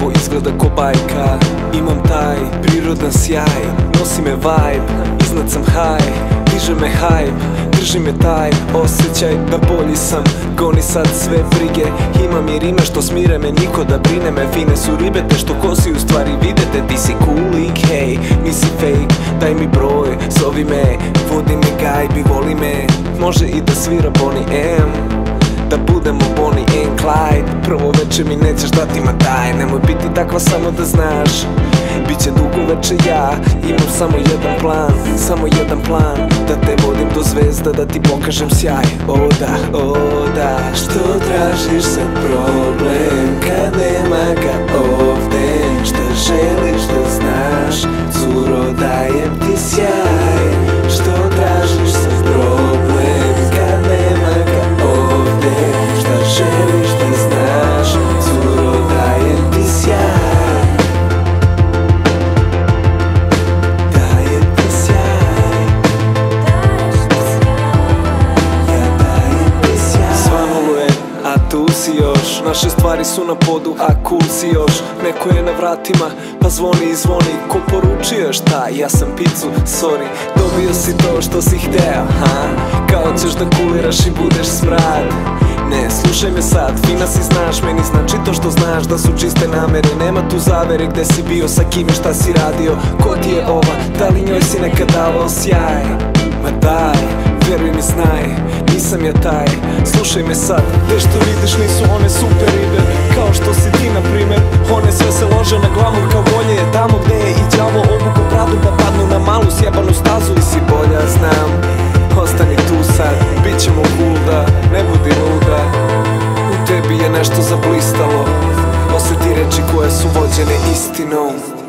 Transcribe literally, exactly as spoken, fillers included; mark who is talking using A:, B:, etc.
A: Ovo izgleda ko bajka. Imam taj prirodan sjaj, nosi me vibe, iznad sam high, diže me hype, drži me taj osjećaj da bolji sam. Goni sad sve brige, imam i rime što smire me, niko da brine me. Fine su ribe te što kosi u stvari videte. Ti si cool lik, hej, nisi fake, daj mi broj, zovi me, vodi me gajbi, voli me. Može i da svira Bonnie M, da budemo Bonnie and Clyde. Prvo veče mi nećeš dati ma daj, nemoj biti takva samo da znaš. Biće dugo veče, ja imam samo jedan plan, samo jedan plan, da te vodim do zvezda, da ti pokažem sjaj. O da, o da. Što tražiš sad problem kad nema ga ovde? Šta želiš da znaš, curo, dajem ti sjaj. Što tražiš sad problem kad nema ga ovde? Šta želiš da znaš, curo, dajem ti sjaj. Si još, naše stvari su na podu, a cool si još. Neko je na vratima, pa zvoni i zvoni. Ko poručio šta, ja sam picu, sorry. Dobio si to što si hteo, ha? Kao ćeš da kuliraš i budeš smrad. Ne, slušaj me sad, fina si znaš, meni znači to što znaš da su čiste namere. Nema tu zavere gde si bio, sa kim i šta si radio. Ko ti je ova, da li njoj si nekad davao sjaj? Ma daj, veruj mi, znaj, nisam ja taj. Slušaj me sad, te što vidiš nisu one super ribe, kao što si ti na primer. One sve se lože na glavu kao volje je tamo gde je i đavo obuko bradu, pa padnu na malu sjebanu stazu. Ti si bolja, znam, ostani tu sad, bit ćemo cool, da ne budi luda. U tebi je nešto zablistalo, osjeti reči koje su vođene istinom.